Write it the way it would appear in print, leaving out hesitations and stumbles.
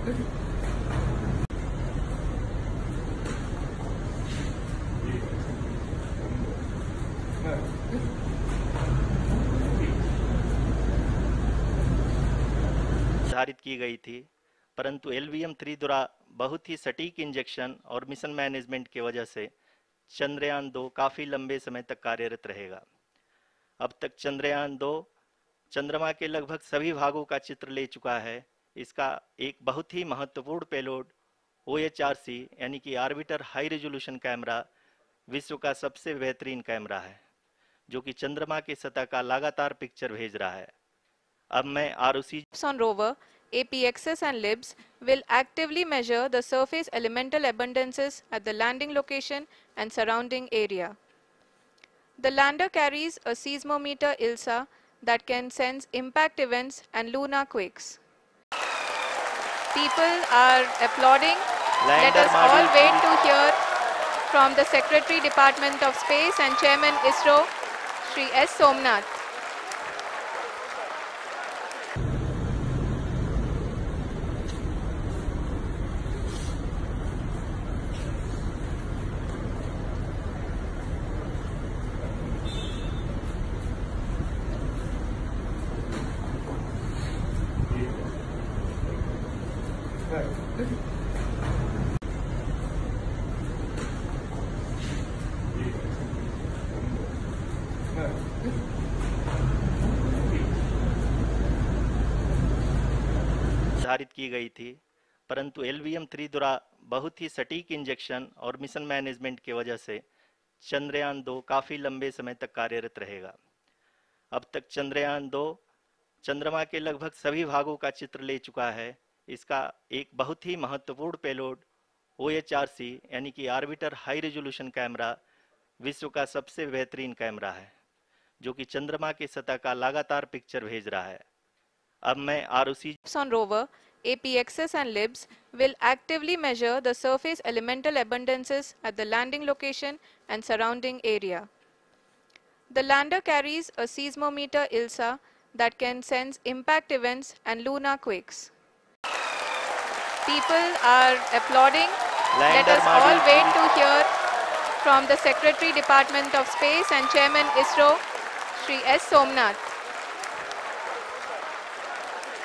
निर्धारित की गई थी, परंतु LVM-3 द्वारा बहुत ही सटीक इंजेक्शन और मिशन मैनेजमेंट की वजह से चंद्रयान-2 काफ़ी लंबे समय तक कार्यरत रहेगा। अब तक चंद्रयान-2 चंद्रमा के लगभग सभी भागों का चित्र ले चुका है। इसका एक बहुत ही महत्वपूर्ण पेलोड OHRC यानी कि ऑर्बिटर हाई रेजोल्यूशन कैमरा विश्व का सबसे बेहतरीन कैमरा है, जो कि चंद्रमा की सतह का लगातार पिक्चर भेज रहा है। अब मैं ROC on rover, APXS and LIBS will actively measure the surface elemental abundances at the landing location and surrounding area. The lander carries a seismometer ILSA that can sense impact events and lunar quakes. People are applauding. Let us all wait to hear from the Secretary, Department of Space and Chairman ISRO, Shri S. Somnath. निर्धारित की गई थी, परंतु LVM-3 द्वारा बहुत ही सटीक injection और mission management की वजह से चंद्रयान-2 काफ़ी लंबे समय तक कार्यरत रहेगा। अब तक चंद्रयान-2 चंद्रमा के लगभग सभी भागों का चित्र ले चुका है। इसका एक बहुत ही महत्वपूर्ण पेलोड OHRC यानी कि ऑर्बिटर हाई रेजोल्यूशन कैमरा विश्व का सबसे बेहतरीन कैमरा है, जो कि चंद्रमा की सतह का लगातार पिक्चर भेज रहा है। अब मैं ROC on rover, APXS and LIBS will actively measure the surface elemental abundances at the landing location and surrounding area. The lander carries a seismometer ILSA that can sense impact events and lunar quakes. People are applauding. Let us all wait to hear from the Secretary, Department of Space and Chairman ISRO, Shri S. Somnath.